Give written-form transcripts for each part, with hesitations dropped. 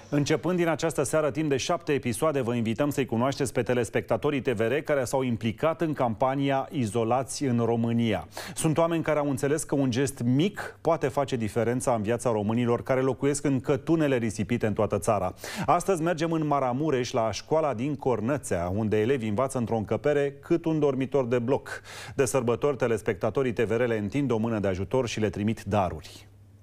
Începând din această seară, timp de 7 episoade, vă invităm să-i cunoașteți pe telespectatorii TVR care s-au implicat în campania Izolați în România. Sunt oameni care au înțeles că un gest mic poate face diferența în viața românilor care locuiesc în cătunele risipite în toată țara. Astăzi mergem în Maramureș, la școala din Cornățea, unde elevii învață într-o încăpere cât un dormitor de bloc. De sărbători, telespectatorii TVR le întind o mână de ajutor și le trimit daruri.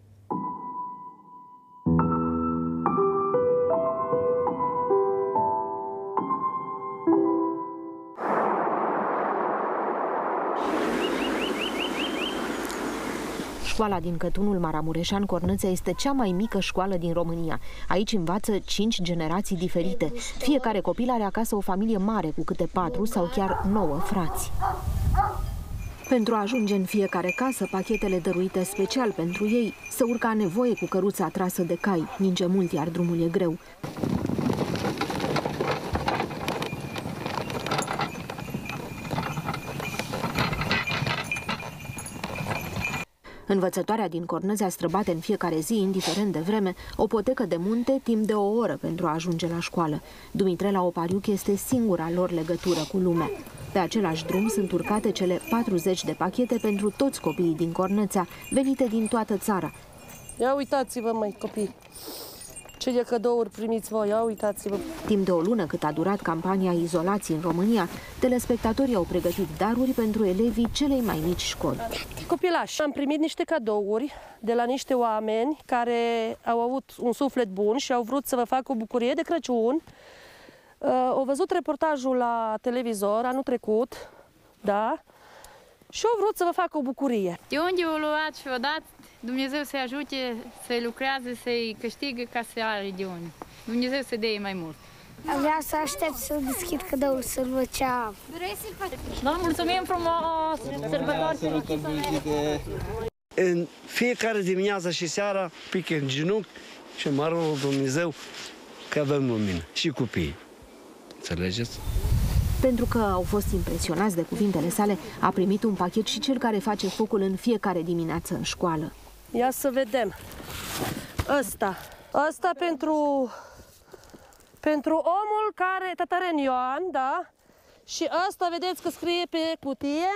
Școala din cătunul maramureșan Cornățea este cea mai mică școală din România. Aici învață 5 generații diferite. Fiecare copil are acasă o familie mare cu câte 4 sau chiar 9 frați. Pentru a ajunge în fiecare casă, pachetele dăruite special pentru ei se urcă nevoie cu căruța trasă de cai. Ninge mult, iar drumul e greu. Învățătoarea din Cornățea străbate în fiecare zi, indiferent de vreme, o potecă de munte timp de o oră pentru a ajunge la școală. Dumitrela Opariuc este singura lor legătură cu lumea. Pe același drum sunt urcate cele 40 de pachete pentru toți copiii din Cornățea, venite din toată țara. Ia uitați-vă, măi, copii! Ce de cadouri primiți voi, ia uitați-vă! Timp de o lună cât a durat campania Izolați în România, telespectatorii au pregătit daruri pentru elevii celei mai mici școli. Copilași, am primit niște cadouri de la niște oameni care au avut un suflet bun și au vrut să vă facă o bucurie de Crăciun. Au văzut reportajul la televizor anul trecut, da? Și au vrut să vă facă o bucurie. De unde o luat și o dat, Dumnezeu să-i ajute, să-i lucreze, să-i câștigă ca să are de unde. Dumnezeu să dea mai mult. Vreau să aștept să deschid cadoul, să-l văd ce am. Da, mulțumim frumos! Sărbători fericite! În fiecare dimineață și seara pic în genunchi și mă rog Dumnezeu că avem lumină și copii. Înțelegeți? Pentru că au fost impresionați de cuvintele sale, a primit un pachet și cel care face focul în fiecare dimineață în școală. Ia să vedem. Ăsta pentru omul care, Tătăren Ioan, da? Și ăsta, vedeți că scrie pe cutie,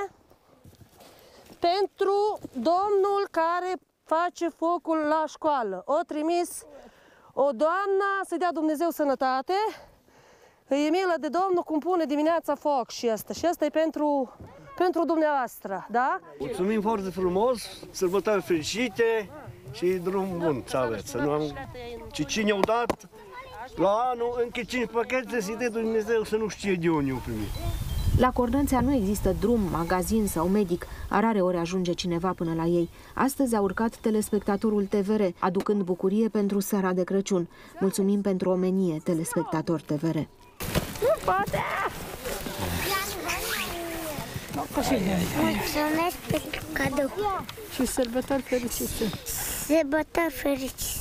pentru domnul care face focul la școală. O trimis o doamnă să dea Dumnezeu sănătate. E milă de Domnul cum pune dimineața foc și ăsta. Și ăsta e pentru dumneavoastră, da? Mulțumim foarte frumos, sărbători fericite și drum bun să aveți. Și cine au dat la anul încă 5 pachete să-i dea Dumnezeu să nu știe de unde au primit. La Cornățea nu există drum, magazin sau medic. A rare ori ajunge cineva până la ei. Astăzi a urcat telespectatorul TVR, aducând bucurie pentru seara de Crăciun. Mulțumim pentru omenie, telespectator TVR. Nu poate! Mulțumesc pentru cadou. Și sărbători fericite! Sărbători fericite!